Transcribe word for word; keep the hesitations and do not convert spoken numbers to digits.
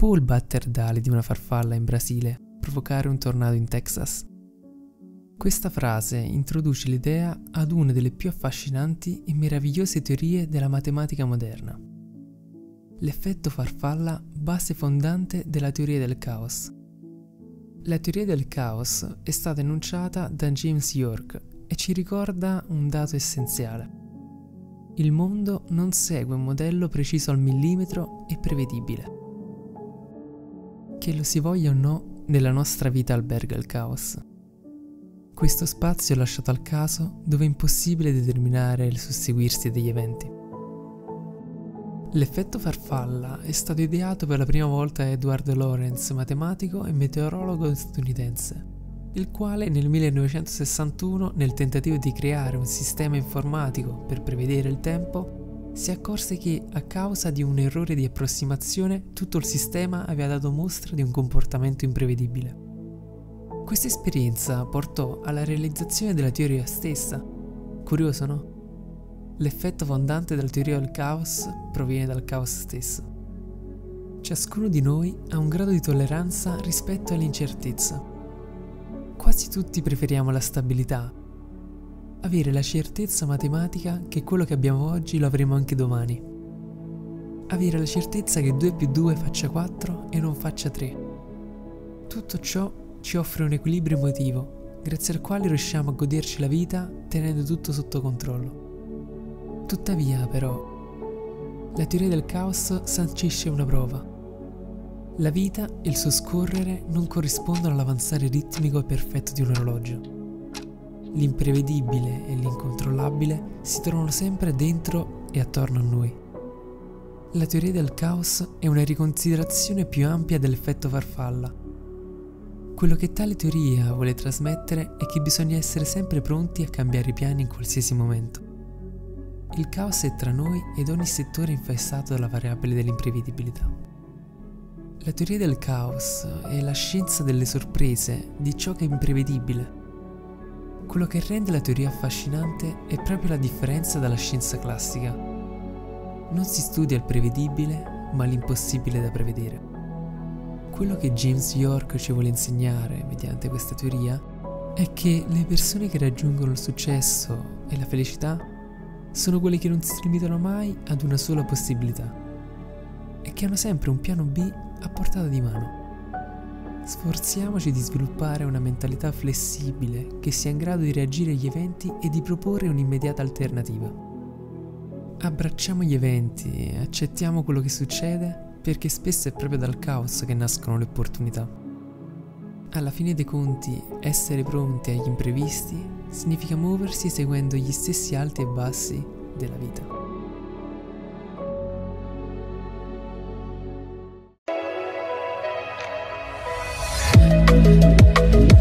può il batter d'ali di una farfalla in Brasile provocare un tornado in Texas? Questa frase introduce l'idea ad una delle più affascinanti e meravigliose teorie della matematica moderna. L'effetto farfalla, base fondante della teoria del caos. La teoria del caos è stata enunciata da James York e ci ricorda un dato essenziale. Il mondo non segue un modello preciso al millimetro e prevedibile. Che lo si voglia o no, nella nostra vita alberga il caos. Questo spazio è lasciato al caso, dove è impossibile determinare il susseguirsi degli eventi. L'effetto farfalla è stato ideato per la prima volta da Edward Lorenz, matematico e meteorologo statunitense, il quale nel millenovecentosessantuno, nel tentativo di creare un sistema informatico per prevedere il tempo, si accorse che, a causa di un errore di approssimazione, tutto il sistema aveva dato mostra di un comportamento imprevedibile. Questa esperienza portò alla realizzazione della teoria stessa. Curioso, no? L'effetto fondante della teoria del caos proviene dal caos stesso. Ciascuno di noi ha un grado di tolleranza rispetto all'incertezza. Quasi tutti preferiamo la stabilità, avere la certezza matematica che quello che abbiamo oggi lo avremo anche domani. Avere la certezza che due più due faccia quattro e non faccia tre. Tutto ciò ci offre un equilibrio emotivo, grazie al quale riusciamo a goderci la vita tenendo tutto sotto controllo. Tuttavia, però, la teoria del caos sancisce una prova. La vita e il suo scorrere non corrispondono all'avanzare ritmico e perfetto di un orologio. L'imprevedibile e l'incontrollabile si trovano sempre dentro e attorno a noi. La teoria del caos è una riconsiderazione più ampia dell'effetto farfalla. Quello che tale teoria vuole trasmettere è che bisogna essere sempre pronti a cambiare i piani in qualsiasi momento. Il caos è tra noi ed ogni settore è infestato dalla variabile dell'imprevedibilità. La teoria del caos è la scienza delle sorprese, di ciò che è imprevedibile. Quello che rende la teoria affascinante è proprio la differenza dalla scienza classica. Non si studia il prevedibile, ma l'impossibile da prevedere. Quello che James York ci vuole insegnare mediante questa teoria è che le persone che raggiungono il successo e la felicità sono quelle che non si limitano mai ad una sola possibilità e che hanno sempre un piano B a portata di mano. Sforziamoci di sviluppare una mentalità flessibile che sia in grado di reagire agli eventi e di proporre un'immediata alternativa. Abbracciamo gli eventi e accettiamo quello che succede, perché spesso è proprio dal caos che nascono le opportunità. Alla fine dei conti, essere pronti agli imprevisti significa muoversi seguendo gli stessi alti e bassi della vita.